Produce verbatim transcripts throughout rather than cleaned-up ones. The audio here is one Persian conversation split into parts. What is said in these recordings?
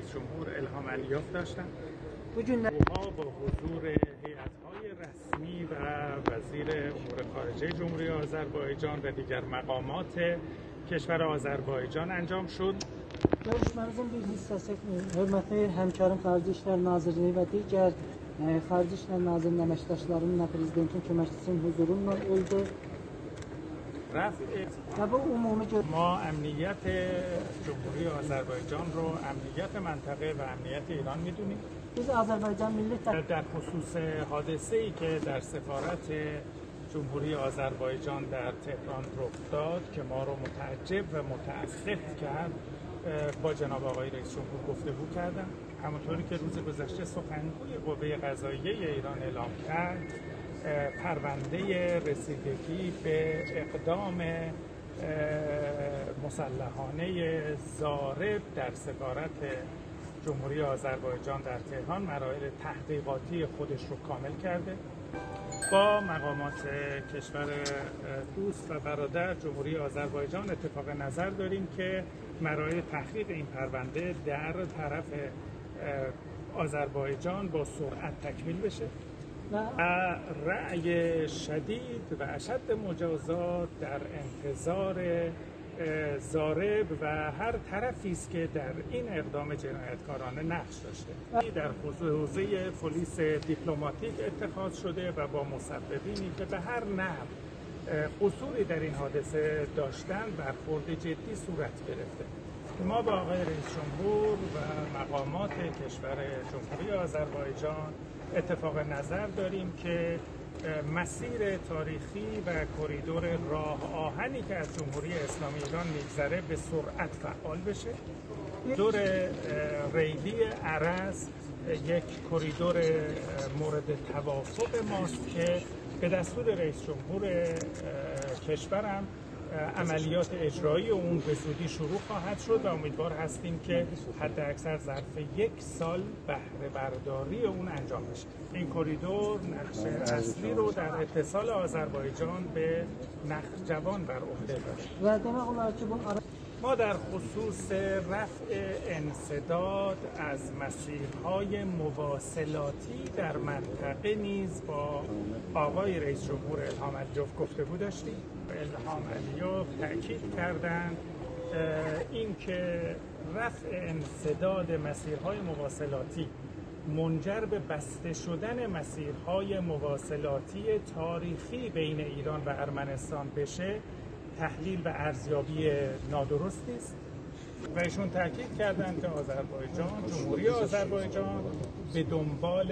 رئیس جمهور الهام علیوف داشتم. بجون اوها با حضور هیئت‌های رسمی و وزیر امور خارجه جمهوری آذربایجان و دیگر مقامات کشور آذربایجان انجام شد. Görüşmemizin bir hissəsi hörmətli həmkarım Xarici İşlər Nazirliyi və digər Xarici İşlər Nazirliyinin əməkdaşlarının və prezidentin köməkçisinin huzurundan oldu. و bu umumi ما امنیت جمهوری آذربایجان رو امنیت منطقه و امنیت ایران میدونیم. Biz Azərbaycan milli در خصوص حادثه‌ای که در سفارت جمهوری آذربایجان در تهران رخ داد که ما رو متعجب و متأسف کرد، با جناب آقای رئیس جمهور گفتگو کردم. همونطوری که روز گذشته سخنگوی قوه قضاییه ایران اعلام کرد، پرونده رسیدگی به اقدام مسلحانه ضارب در سفارت جمهوری آذربایجان در تهران مراحل تحقیقاتی خودش رو کامل کرده. با مقامات کشور دوست و برادر جمهوری آذربایجان اتفاق نظر داریم که مراحل تحقیق این پرونده در طرف آذربایجان با سرعت تکمیل بشه و رأی شدید و اشد مجازات در انتظار ضارب و هر طرفی است که در این اقدام جنایتکارانه نقش داشته. در حوزه پلیس دیپلماتیک اتخاذ شده و با مسببینی که به هر نحو قصوری در این حادثه داشتن برخورد جدی صورت گرفته. ما با آقای رئیس جمهور و مقامات کشور جمهوری آذربایجان اتفاق نظر داریم که مسیر تاریخی و کریدور راه آهنی که از جمهوری اسلامی ایران میگذره به سرعت فعال بشه. دور ریلی عرض یک کریدور مورد توافق ماست که به دستور رئیس جمهور کشورم عملیات اجرایی اون به زودی شروع خواهد شد و امیدوار هستیم که حد اکثر ظرف یک سال بهره برداری اون انجام بشه. این کریدور نقش اصلی رو در اتصال آذربایجان به نخجوان بر عهده داره. ما در خصوص رفع انسداد از مسیرهای مواصلاتی در منطقه نیز با آقای رئیس جمهور الهام علیوف گفتگو داشتیم. الهام علیوف تأکید کردند اینکه رفع انسداد مسیرهای مواصلاتی منجر به بسته شدن مسیرهای مواصلاتی تاریخی بین ایران و ارمنستان بشه تحلیل و ارزیابی نادرستی است و ایشون تاکید کردند که آذربایجان، جمهوری آذربایجان به دنبال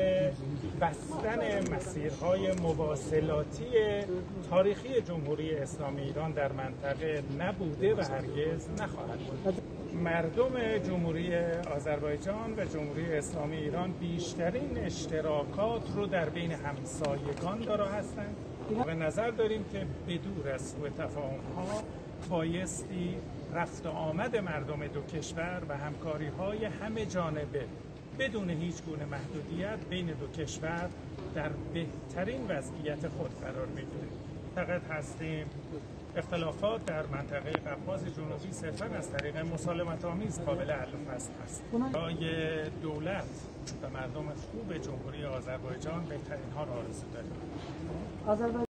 بستن مسیرهای مواصلاتی تاریخی جمهوری اسلامی ایران در منطقه نبوده و هرگز نخواهد بود. مردم جمهوری آذربایجان و جمهوری اسلامی ایران بیشترین اشتراکات رو در بین همسایگان دارا هستند و نظر داریم که بدور از سوء تفاهم‌ها بایستی رفت و آمد مردم دو کشور و همکاری‌های همه جانبه بدون هیچ گونه محدودیت بین دو کشور در بهترین وضعیت خود قرار بگیرد. معتقد هستیم اختلافات در منطقه قفقاز جنوبی صرفاً از طریق مسالمت آمیز قابل حل و فصل است. برای دولت و مردم خوب جمهوری آذربایجان بهترین ها را آرزو داریم.